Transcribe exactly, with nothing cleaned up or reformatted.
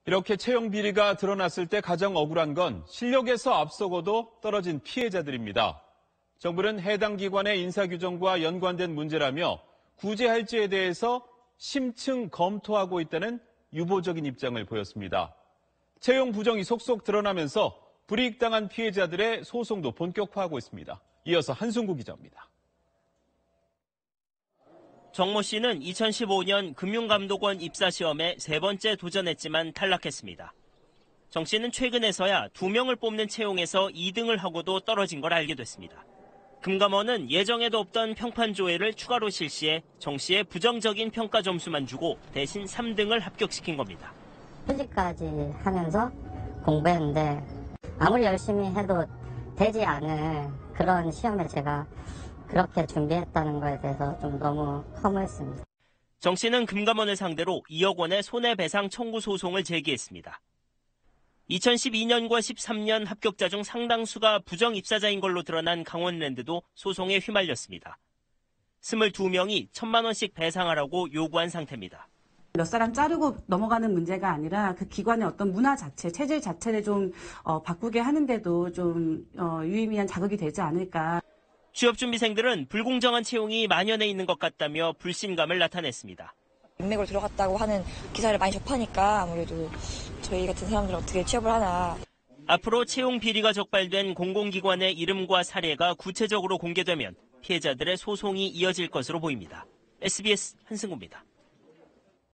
이렇게 채용 비리가 드러났을 때 가장 억울한 건 실력에서 앞서고도 떨어진 피해자들입니다. 정부는 해당 기관의 인사규정과 연관된 문제라며 구제할지에 대해서 심층 검토하고 있다는 유보적인 입장을 보였습니다. 채용 부정이 속속 드러나면서 불이익당한 피해자들의 소송도 본격화하고 있습니다. 이어서 한승구 기자입니다. 정모 씨는 이천십오 년 금융감독원 입사시험에 세 번째 도전했지만 탈락했습니다. 정 씨는 최근에서야 두 명을 뽑는 채용에서 이 등을 하고도 떨어진 걸 알게 됐습니다. 금감원은 예정에도 없던 평판 조회를 추가로 실시해 정 씨의 부정적인 평가 점수만 주고 대신 삼 등을 합격시킨 겁니다. 휴직까지 하면서 공부했는데 아무리 열심히 해도 되지 않을 그런 시험에 제가 그렇게 준비했다는 거에 대해서 좀 너무 허무했습니다. 정 씨는 금감원을 상대로 이억 원의 손해배상 청구 소송을 제기했습니다. 이천십이 년과 십삼 년 합격자 중 상당수가 부정 입사자인 걸로 드러난 강원랜드도 소송에 휘말렸습니다. 스물두 명이 천만 원씩 배상하라고 요구한 상태입니다. 몇 사람 자르고 넘어가는 문제가 아니라 그 기관의 어떤 문화 자체, 체질 자체를 좀 어, 바꾸게 하는데도 좀 어, 유의미한 자극이 되지 않을까. 취업준비생들은 불공정한 채용이 만연해 있는 것 같다며 불신감을 나타냈습니다. 인맥으로 들어갔다고 하는 기사를 많이 접하니까 아무래도 저희 같은 사람들은 어떻게 취업을 하나. 앞으로 채용 비리가 적발된 공공기관의 이름과 사례가 구체적으로 공개되면 피해자들의 소송이 이어질 것으로 보입니다. 에스비에스 한승구입니다.